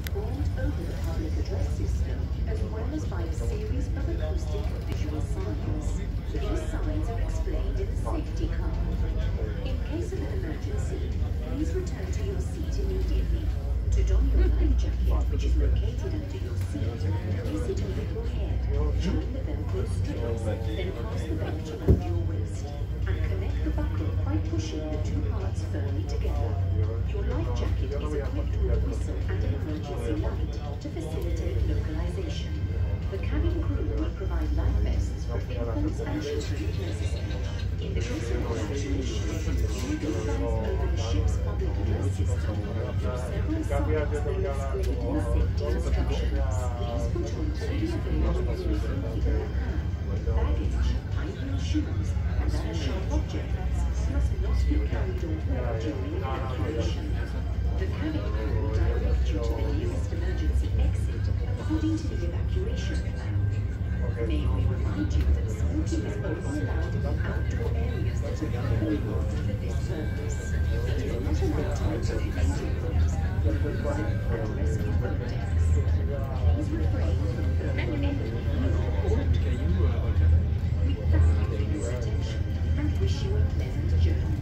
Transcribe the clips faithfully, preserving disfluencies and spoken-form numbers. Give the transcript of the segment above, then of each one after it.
informed over the public address system, as well as by a series of acoustic visual signs. These signs are explained in the safety card. In case of an emergency, please return to your seat immediately. To don your life jacket, which is located under your seat, place it over your head, join the Velcro strips, then pass the belt around your waist, and connect the buckle by pushing the two parts firmly together. Your life jacket is equipped with a whistle and an emergency light to facilitate localization. The cabin crew will provide life vests for infants and children if necessary. In the case of a situation, you will be advised over the ship's public address system through several signs that are displayed in the safety instructions. Please put on all the available clothing in your hand. Baggage, high-heel shoes, and other sharp objects must not be carried or worn during evacuation. The cabin crew will direct you to the nearest emergency exit according to the evacuation plan. May we remind you that smoking is only allowed in outdoor areas that are properly marked for this purpose. It is not allowed to enter the engine rooms, the hoods, and rescue boat decks. Please refrain from filming anything or recording. We thank you for your attention and wish you a pleasant journey.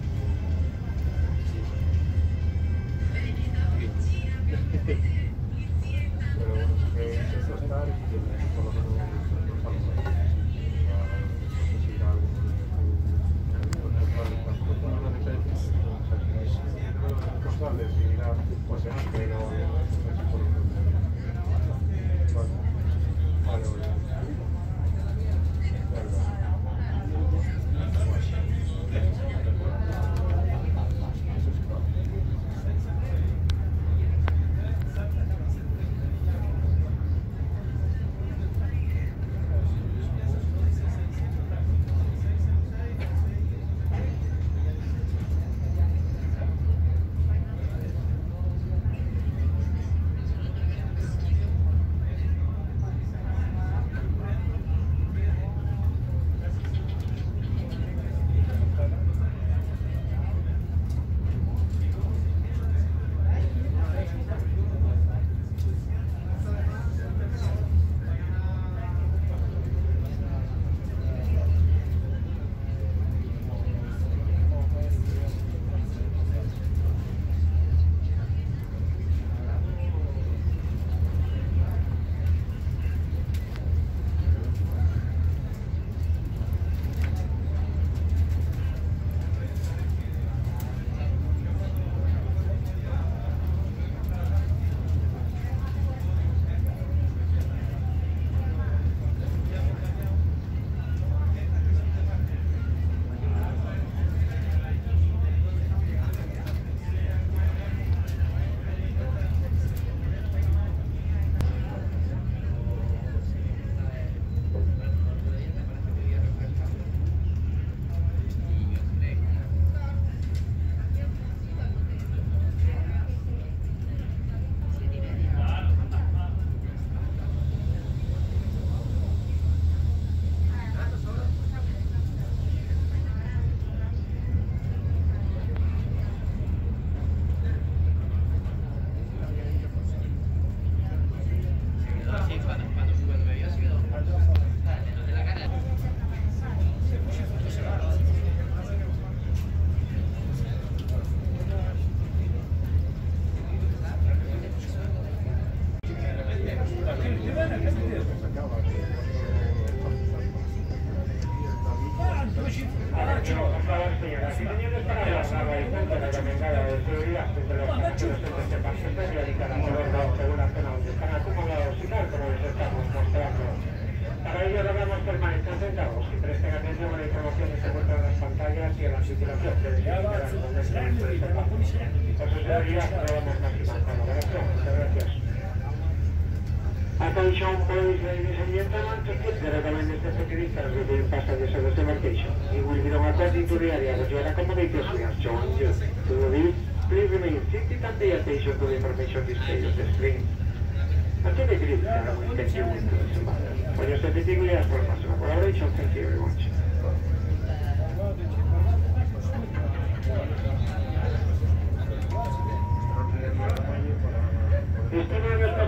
Para ello debemos permanecer sentados y presten atención a la información que se muestra en las pantallas y a la circulación que deberá donde se encuentra. Por sus seguridad debemos maximizar la corrección. Muchas gracias. Attention please, ladies and gentlemen, to keep the recommended safety distance between passengers of this embarkation. It will be done according to the area that you are accommodated as we have shown you. To do this, please remain seated and pay attention to the information displayed on the screen. Until the grid will continue with this matter. For your safety, we ask for maximum collaboration. Thank you very much. Estimado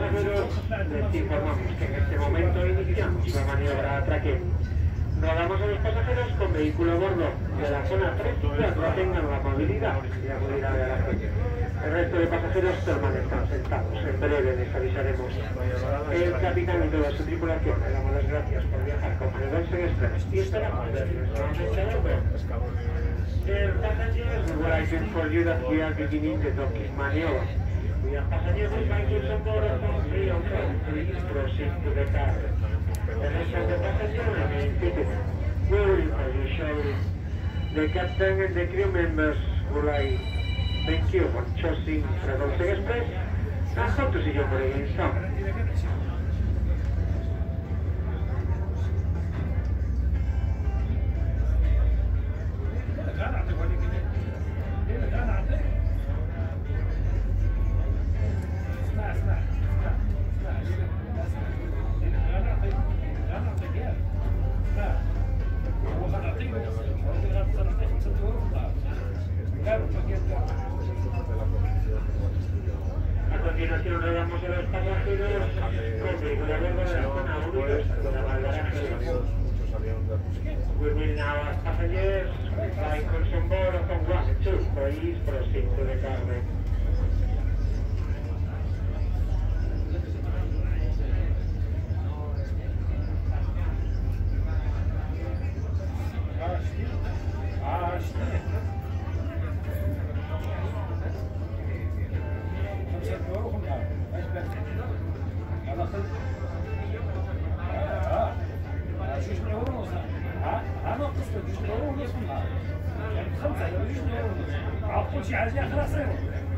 Les informamos que en este momento iniciamos la maniobra a traqueo. Rodamos a los pasajeros con vehículo a bordo de la zona tres y cuatro tengan la movilidad y agilidad de la gente. El resto de pasajeros permanezcan sentados. En breve les avisaremos. El capitán y toda su tripulación le damos las gracias por viajar con Fredosen Express y esperamos verles nuevamente a bordo. Dear passengers, we would like to inform you that we are beginning the docking maneuver. We have passengers with vehicles on board from three on four. Please proceed to the car. The rest of the passengers remain seated. We will inform you shortly. The captain and the crew members would like thank you for choosing Fredosen Express and hope to see you again soon. A continuación rodamos a los pasajeros con vehículo a bordo de la zona uno y dos de la Valdaraje. We will now ask passengers with vehicles on board of one and two. Please proceed to the car. خمسة خمسة خمسة خمسة خمسة خمسة خمسة خمسة